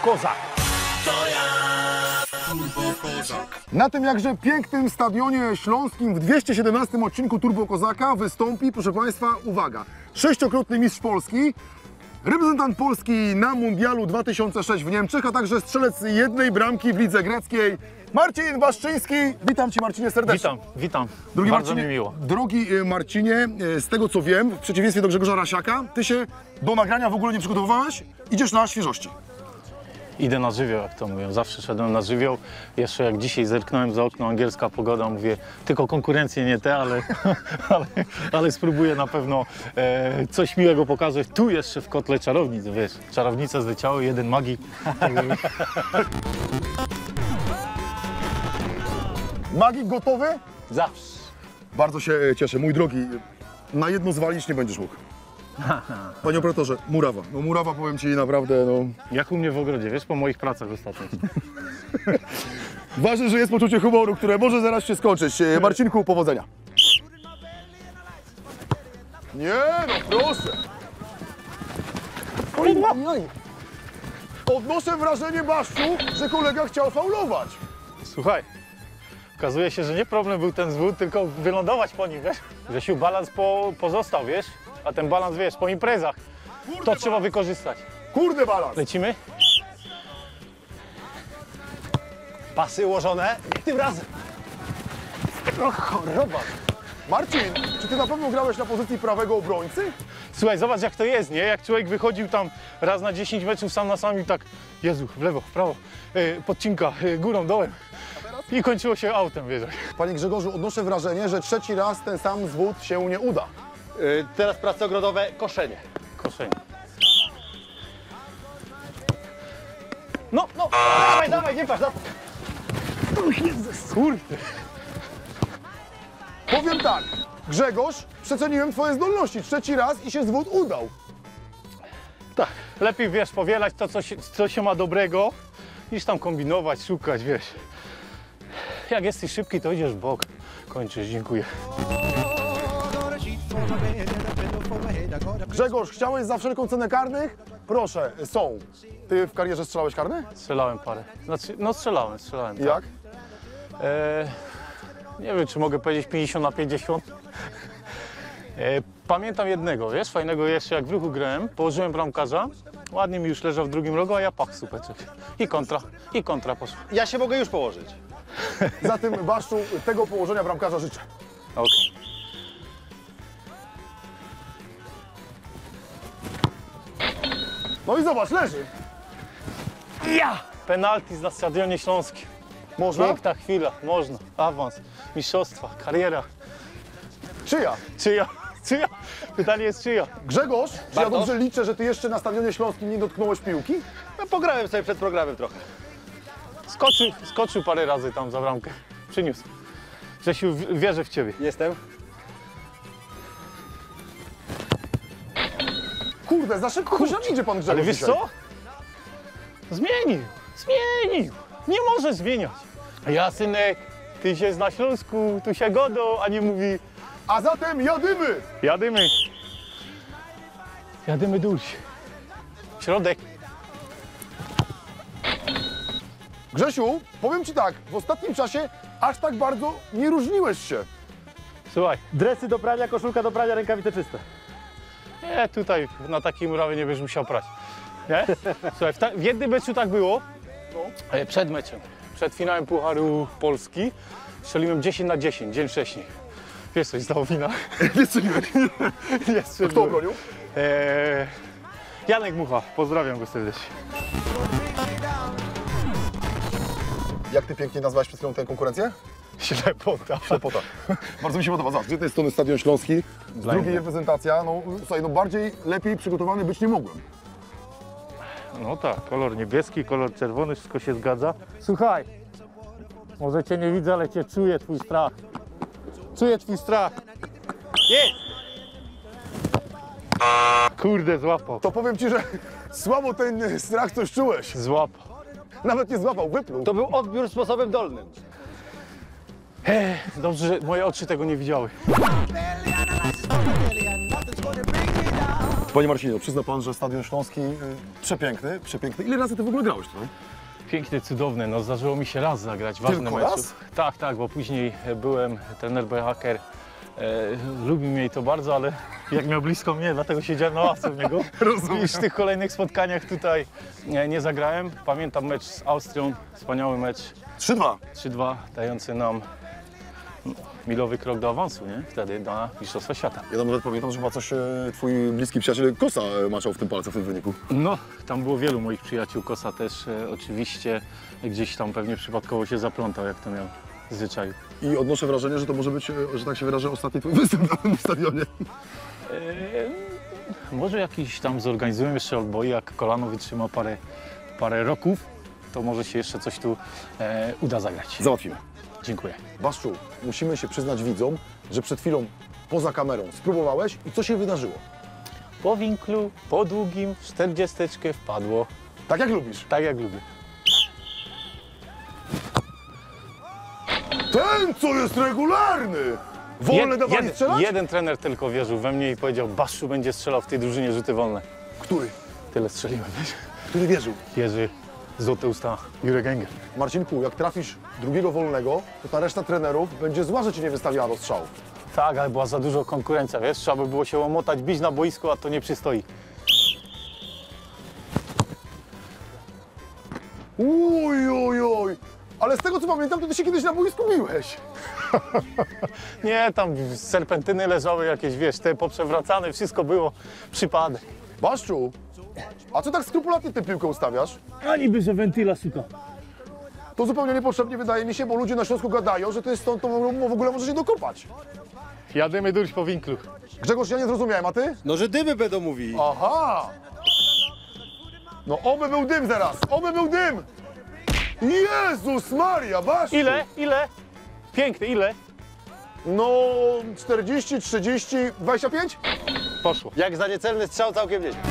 Kozak. Na tym jakże pięknym stadionie śląskim w 217 odcinku Turbo Kozaka wystąpi, proszę Państwa, uwaga, 6-krotny mistrz Polski, reprezentant Polski na Mundialu 2006 w Niemczech, a także strzelec jednej bramki w lidze greckiej, Marcin Waszczyński. Witam Cię, Marcinie, serdecznie. Witam. Drogi Bardzo Marcinie, mi miło. Drogi Marcinie, z tego co wiem, w przeciwieństwie do Grzegorza Rasiaka, Ty się do nagrania w ogóle nie przygotowywałeś, idziesz na świeżości. Idę na żywioł, jak to mówią. Zawsze szedłem na żywioł. Jeszcze jak dzisiaj zerknąłem za okno, angielska pogoda, mówię, tylko konkurencje nie te, ale spróbuję na pewno coś miłego pokazać. Tu jeszcze w kotle czarownic, wiesz, czarownice zleciały, jeden magik. Magik gotowy? Zawsze. Bardzo się cieszę, mój drogi, na jedno zwalić nie będziesz mógł. Panie operatorze, murawa. No murawa, powiem Ci, naprawdę, no... Jak u mnie w ogrodzie, wiesz, po moich pracach ostatnich. Ważne, że jest poczucie humoru, które może zaraz się skończyć. Marcinku, powodzenia. Nie, no proszę. Oj. Odnoszę wrażenie, Baszczu, że kolega chciał faulować. Słuchaj, okazuje się, że nie problem był ten zwód, tylko wylądować po nim, wiesz? Grzesiu, balans pozostał, wiesz? A ten balans, wiesz, po imprezach, Kurde, to trzeba wykorzystać. Kurde balans. Lecimy? Pasy ułożone, tym razem. O choroba. Marcin, czy Ty na pewno grałeś na pozycji prawego obrońcy? Słuchaj, zobacz jak to jest, nie? Jak człowiek wychodził tam raz na 10 meczów sam na sam i tak, Jezu, w lewo, w prawo, podcinka, górą, dołem. I kończyło się autem, wiesz. Panie Grzegorzu, odnoszę wrażenie, że trzeci raz ten sam zwód się nie uda. Teraz prace ogrodowe, koszenie. Koszenie. No, dawaj, nie patrz. Kurde. Powiem tak, Grzegorz, przeceniłem Twoje zdolności. Trzeci raz i się zwód udał. Tak, lepiej, wiesz, powielać to, co się ma dobrego, niż tam kombinować, szukać, wiesz. Jak jesteś szybki, to idziesz w bok. Kończysz, dziękuję. Grzegorz, chciałeś za wszelką cenę karnych? Proszę, są. Ty w karierze strzelałeś karne? Strzelałem parę. Znaczy, no strzelałem. Tak. Jak? Nie wiem, czy mogę powiedzieć 50 na 50. Pamiętam jednego, wiesz, fajnego jeszcze, jak w ruchu grałem, położyłem bramkarza, ładnie mi już leżał w drugim rogu, a ja pach supeczek. I kontra poszła. Ja się mogę już położyć. Zatem, Baszczu, tego położenia bramkarza życzę. Okay. No i zobacz, leży. Penalty na Stadionie Śląskim. Można? Piękna chwila, można. Awans, mistrzostwa, kariera. Czyja? Czyja? Pytanie jest czyja? Grzegorz, czy ja Bartosz? dobrze liczę, że Ty jeszcze na Stadionie Śląskim nie dotknąłeś piłki? No, pograłem sobie przed programem trochę. Skoczył parę razy tam za bramkę. Przyniósł. Grzesiu, wierzę w Ciebie. Jestem. Kurde, za szybko coś nam idzie Pan Grzegorz Ale wiesz dzisiaj. co? Zmienił. Nie może zmieniać. A ja, synek, ty się na Śląsku, tu się godą, a nie mówi A zatem jadymy! jadymy dół. Środek. Grzesiu, powiem Ci tak, w ostatnim czasie aż tak bardzo nie różniłeś się. Słuchaj, Dresy do prania, koszulka do prania, rękawice czyste. nie, tutaj na takiej murawie nie będziesz musiał prać. Nie? Słuchaj, w jednym meczu tak było, przed meczem, przed finałem Pucharu Polski, strzeliłem 10 na 10, dzień wcześniej. Wiesz, coś stało wina? Nie strzeliłeś. Kto obronił? Janek Mucha, pozdrawiam go serdecznie. Jak Ty pięknie nazwałeś przed chwilą tę konkurencję? Ślepota. Ślepota. Bardzo mi się podoba. Zobacz, z jednej strony Stadion Śląski, z drugiej reprezentacja. No słuchaj, no bardziej, lepiej przygotowany być nie mogłem. No tak, kolor niebieski, kolor czerwony, wszystko się zgadza. Słuchaj, może Cię nie widzę, ale Cię czuję, Twój strach. Czuję Twój strach. Jest! Kurde, złapał. To powiem Ci, że słabo ten strach coś czułeś. Złapał. Nawet nie złapał, wypluł. To był odbiór sposobem dolnym. Dobrze, że moje oczy tego nie widziały. Barely analyze this, barely, and nothing's gonna bring me down. Panie Marcinie, przyzna pan, że Stadion Śląski przepiękny, przepiękny. Ile razy ty w ogóle grałeś tutaj? Piękny, cudowny. No zdarzyło mi się raz zagrać ważny Tylko mecz. raz? Tak, tak, bo później byłem trener Hacker. Lubi mnie to bardzo, ale jak miał blisko mnie, dlatego siedziałem na ławce w niego. Rozumiem. I w tych kolejnych spotkaniach tutaj nie zagrałem. Pamiętam mecz z Austrią, wspaniały mecz 3-2. 3-2, dający nam milowy krok do awansu, nie? Wtedy na Mistrzostwa Świata. Ja tam nawet pamiętam, że chyba coś twój bliski przyjaciel Kosa maczał w tym palce w tym wyniku. No, tam było wielu moich przyjaciół. Kosa też oczywiście gdzieś tam pewnie przypadkowo się zaplątał, jak to miał w zwyczaju. I odnoszę wrażenie, że to może być, że tak się wyrażę, ostatni twój występ na tym stadionie. Może jakiś tam zorganizujemy jeszcze odboi, jak kolano wytrzyma parę roków, to może się jeszcze coś tu uda zagrać. Załatwimy. Dziękuję. Baszczu, musimy się przyznać widzom, że przed chwilą poza kamerą spróbowałeś i co się wydarzyło? Po winklu, po długim, w 40 wpadło, Tak jak lubisz. tak jak lubię. Ten, co jest regularny! Wolne dawali strzelać? Jeden trener tylko wierzył we mnie i powiedział, Baszczu będzie strzelał w tej drużynie rzuty wolne. Który? Tyle strzeliłem, wiesz? Który wierzył? Jerzy, złote usta, Jurek Engel. Marcinku, jak trafisz drugiego wolnego, to ta reszta trenerów będzie zła, że cię nie wystawiała do strzału. Tak, ale była za dużo konkurencja, wiesz? Trzeba by było się łomotać, bić na boisku, a to nie przystoi. Oj. Ale z tego co pamiętam, to ty się kiedyś na boisku biłeś. Nie, tam serpentyny leżały jakieś, wiesz, te poprzewracane, wszystko było przypadek. Baszczu, a co tak skrupulatnie tę piłkę ustawiasz? A niby, że wentyla suka. To zupełnie niepotrzebnie wydaje mi się, bo ludzie na Śląsku gadają, że to jest stąd, to w ogóle może się dokopać. Jademy durć po winklu. Grzegorz, ja nie zrozumiałem, a ty? No, że dymy będą mówili. Aha! No oby był dym zaraz, oby był dym! Jezus Maria, Baszczu! Ile? Piękny, ile? No 40, 30, 25? Poszło. Jak za niecelny strzał całkiem nieźle.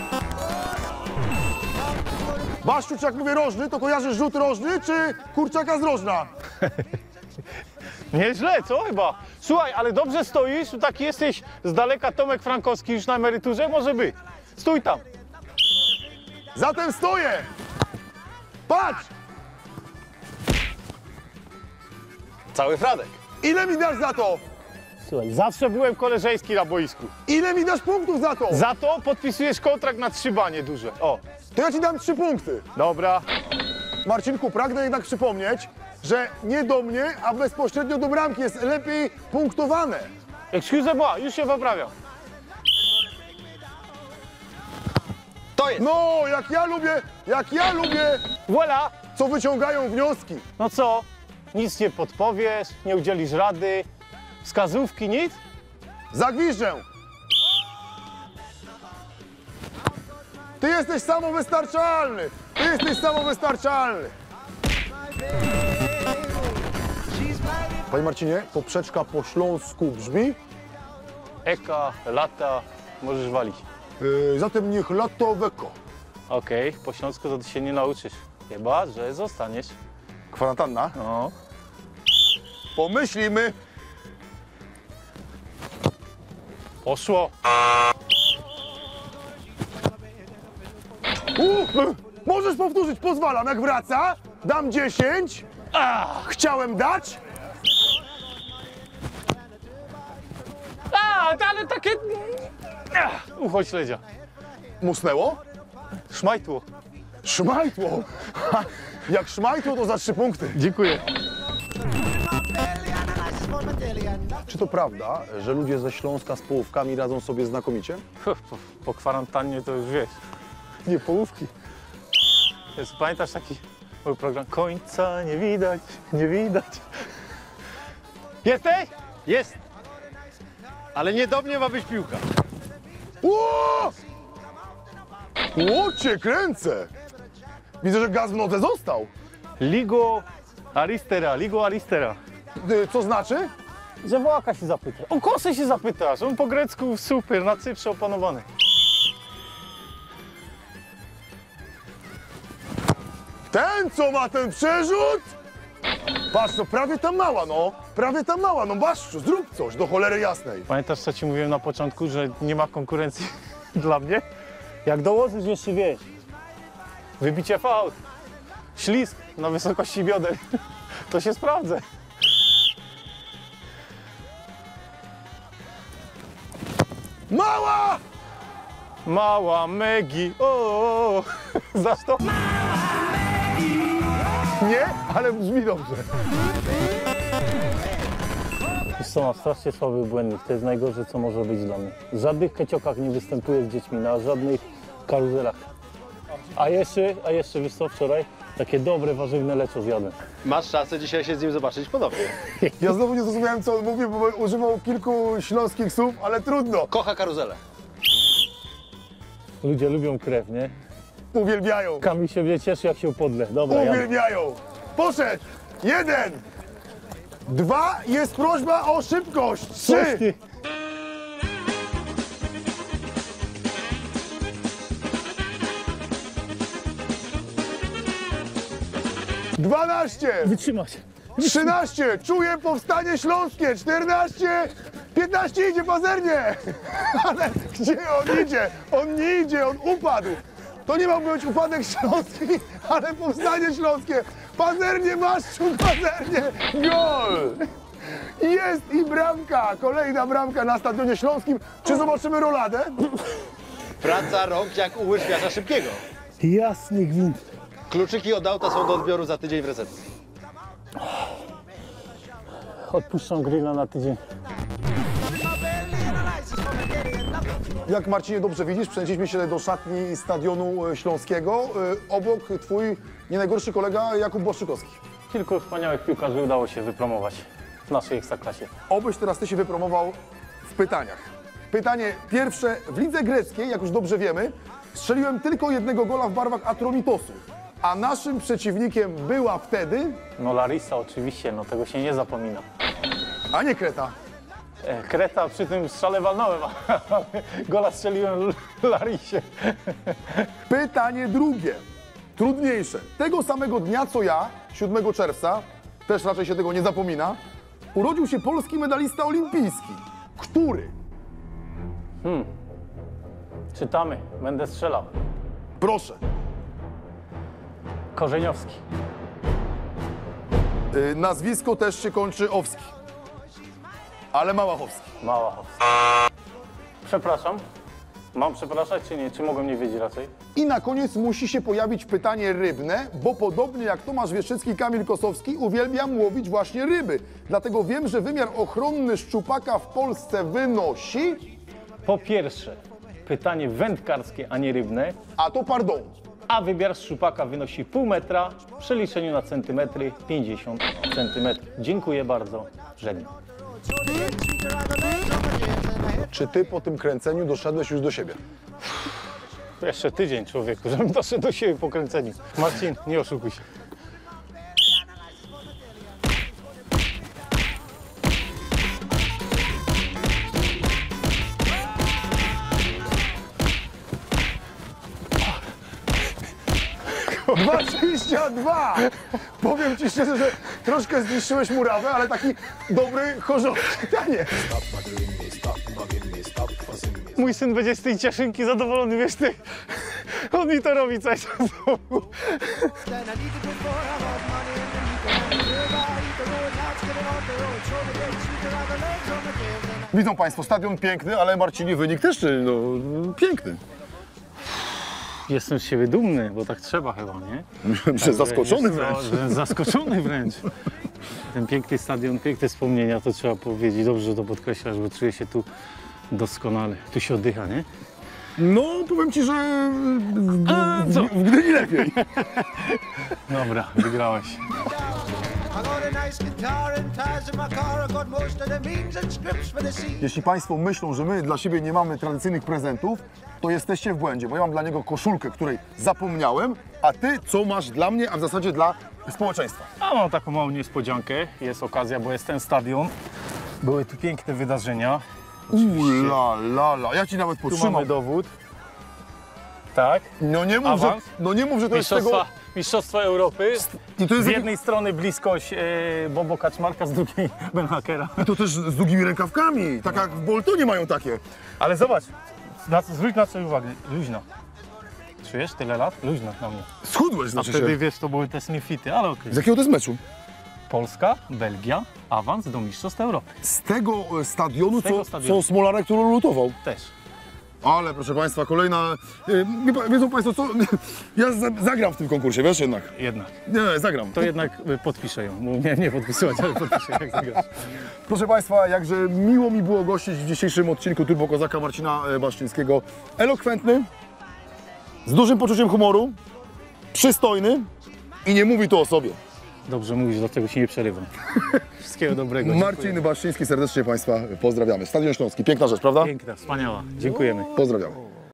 Baszczu, czy jak mówię rożny, to kojarzysz rzut rożny, czy kurczaka z rożna? Nieźle, co chyba? Słuchaj, ale dobrze stoisz, taki jesteś z daleka Tomek Frankowski już na emeryturze, może być. Stój tam. Zatem stoję! Patrz! Cały Fradek. Ile mi dasz za to? Słuchaj, zawsze byłem koleżeński na boisku. Ile mi dasz punktów za to? Za to podpisujesz kontrakt na 3 banie duże. O, To ja ci dam 3 punkty. dobra. Marcinku, pragnę jednak przypomnieć, że nie do mnie, a bezpośrednio do bramki jest lepiej punktowane. Excuse moi, już się poprawiam. To jest. No, jak ja lubię, Voilà. co wyciągają wnioski. No co? Nic nie podpowiesz, nie udzielisz rady, wskazówki, nic? Zagwiżdżę. Ty jesteś samowystarczalny. Ty jesteś samowystarczalny. Panie Marcinie, poprzeczka po śląsku brzmi, Eka, lata, możesz walić. zatem niech lato weko. Okej, po śląsku to ty się nie nauczysz. Chyba, że zostaniesz. Kwarantanna. No. Pomyślimy. Poszło. Możesz powtórzyć, pozwalam, jak wraca. Dam 10. Chciałem dać. Ale takie... Ucho śledzia. Musnęło? Szmajtło. Szmajtło. Ha, jak szmajtło, to za 3 punkty. Dziękuję. Czy to prawda, że ludzie ze Śląska z połówkami radzą sobie znakomicie? Po kwarantannie to już wiesz. Nie połówki. Pamiętasz taki mój program? Końca nie widać, nie widać. Jesteś? Jest. Ale nie do mnie ma być piłka. Ło! Łocie kręcę! Widzę, że gaz w nodze został. Ligo Aristera. Co znaczy? Że Właka się zapyta. O Kosę się zapytasz. On po grecku super, na Cyprze opanowany. Ten, co ma ten przerzut? Patrz, to prawie ta mała, no. Prawie ta mała, no Baszczu, zrób coś, do cholery jasnej. Pamiętasz, co ci mówiłem na początku, że nie ma konkurencji Dla mnie. Jak dołożysz jeszcze, wiesz, wybicie fałd, ślizg na wysokości bioder, to się sprawdzę. Mała! Mała Megi, o, znasz to? Nie, ale brzmi dobrze. Wiesz co, mam strasznie słaby błędnik, to jest najgorsze, co może być dla mnie. W żadnych keciokach nie występuję z dziećmi, na żadnych karuzelach. A jeszcze, wiesz co, wczoraj takie dobre, warzywne leczo zjadłem. Masz szansę dzisiaj się z nim zobaczyć ponownie. Ja znowu nie zrozumiałem, co on mówi, bo używał kilku śląskich słów, ale trudno. Kocha karuzelę. Ludzie lubią krew, nie? Uwielbiają. Kamil się mnie cieszy, jak się podle. Dobra, jadę. Uwielbiają. Poszedł. 1. 2. Jest prośba o szybkość. 3. Coś ty. 12. Wytrzymać. 13. Czuję powstanie śląskie. 14. 15 idzie pazernie. Ale gdzie on idzie? On nie idzie, on upadł. To nie ma być upadek śląski, ale powstanie śląskie. Pazernie, Maszczu, pazernie. Gol! Jest i bramka. Kolejna bramka na Stadionie Śląskim. Czy zobaczymy roladę? Praca rąk jak u łyżwiarza szybkiego. Jasny gwint. Kluczyki od auta są do odbioru za tydzień w recepcji. Odpuszczam grilla na tydzień. Jak Marcinie dobrze widzisz, przenieśliśmy się do szatni Stadionu Śląskiego. Obok twój nie najgorszy kolega Jakub Błaszczykowski. Kilku wspaniałych piłkarzy udało się wypromować w naszej ekstraklasie. Obyś teraz ty się wypromował w pytaniach. Pytanie pierwsze. W lidze greckiej, jak już dobrze wiemy, strzeliłem tylko jednego gola w barwach Atromitosu. A naszym przeciwnikiem była wtedy, No Larissa oczywiście, no tego się nie zapomina. a nie Kreta. Kreta przy tym strzale walnąłem, ale gola strzeliłem Larissie. Pytanie drugie, trudniejsze. Tego samego dnia co ja, 7 czerwca, też raczej się tego nie zapomina, urodził się polski medalista olimpijski. Który? Czytamy, będę strzelał. Proszę. Korzeniowski. Nazwisko też się kończy Owski. Ale Małachowski. Małachowski. Przepraszam. Mam przepraszać czy nie? Czy mogłem nie wiedzieć raczej? I na koniec musi się pojawić pytanie rybne, bo podobnie jak Tomasz Wieszczycki i Kamil Kosowski uwielbiam łowić właśnie ryby. Dlatego wiem, że wymiar ochronny szczupaka w Polsce wynosi... Po pierwsze, pytanie wędkarskie, a nie rybne. A to pardon. A wymiar szczupaka wynosi pół metra, w przeliczeniu na centymetry 50 centymetrów. Dziękuję bardzo. Żegnam. Czy ty po tym kręceniu doszedłeś już do siebie? Jeszcze tydzień, człowieku, żebym doszedł do siebie po kręceniu. Marcin, nie oszukuj się. O, 22! Powiem ci szczerze, że troszkę zniszczyłeś murawę, ale taki dobry, chorzowy pytanie. Mój syn będzie z tej cieszynki zadowolony, wiesz ty. On mi to robi cały czas. Widzą Państwo, stadion piękny, ale Marcinie wynik też piękny. Jestem z siebie dumny, bo tak trzeba chyba, nie? Że zaskoczony Wiesz co, wręcz. że zaskoczony wręcz. Ten piękny stadion, piękne wspomnienia, to trzeba powiedzieć. Dobrze, że to podkreślasz, bo czuję się tu doskonale. Tu się oddycha, nie? No, powiem ci, że w Gdyni lepiej. Dobra, wygrałeś. I got a nice guitar and ties in my car. I got most of the means and scripts for the sea. Jeśli Państwo myślą, że my dla siebie nie mamy tradycyjnych prezentów, to jesteście w błędzie, bo ja mam dla niego koszulkę, której zapomniałem, a Ty co masz dla mnie, a w zasadzie dla społeczeństwa? A mam taką małą niespodziankę. Jest okazja, bo jest ten stadion. Były tu piękne wydarzenia. La. Ja Ci nawet Tu potrzymam. mamy dowód. Tak. No nie mów, Awans? że to jest tego... Mistrzostwa Europy. I to jest Z jednej strony bliskość Bobo Kaczmarka, z drugiej Ben Hakera. I to też z długimi rękawkami, tak jak w Boltonie mają takie. Ale zobacz, Zwróć na co uwagę, luźno. Czujesz tyle lat? Luźno na mnie. Schudłeś, A znaczy wtedy się. wiesz, to były te snifity, ale okej. Z jakiego to jest meczu? Polska, Belgia, awans do Mistrzostw Europy. Z tego stadionu, Z tego co stadionu. Smolarek, który lutował. Też. Ale proszę Państwa, kolejna... Wiedzą Państwo co? Ja zagram w tym konkursie, wiesz jednak. Jednak. Nie, zagram. To jednak podpiszę ją. Nie podpisywać, ale podpiszę jak zagrasz. Proszę Państwa, jakże miło mi było gościć w dzisiejszym odcinku Turbo Kozaka Marcina Baszczyńskiego. Elokwentny, z dużym poczuciem humoru, przystojny i nie mówi to o sobie. Dobrze mówisz, dlatego się nie przerywam. Wszystkiego dobrego. Marcin Baszczyński, serdecznie Państwa pozdrawiamy. Stadion Śląski, piękna rzecz, prawda? Piękna, wspaniała. Dziękujemy. Pozdrawiamy.